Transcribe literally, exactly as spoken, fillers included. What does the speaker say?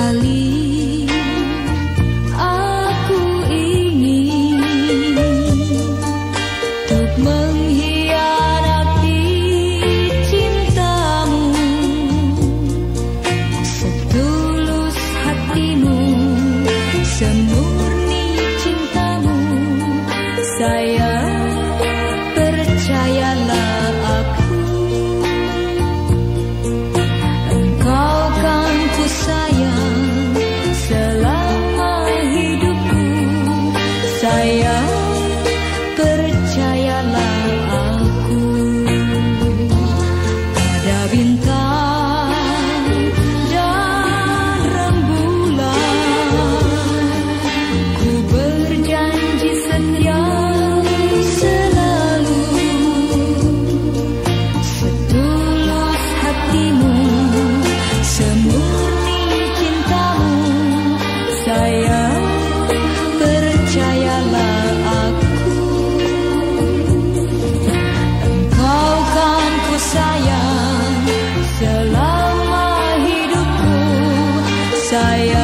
sekali aku ingin untuk mengkhianati cintamu, setulus hatimu, semurni cintamu. Sayang, percayalah aku, engkau kan ku sayang selama hidupku. Sayang, percayalah aku. Pada bintang dan rembulan ku berjanji setia selalu, setulus hatimu, semurni cintamu. Sayang, percayalah aku, engkau kan ku sayang selama hidupku. Sayang,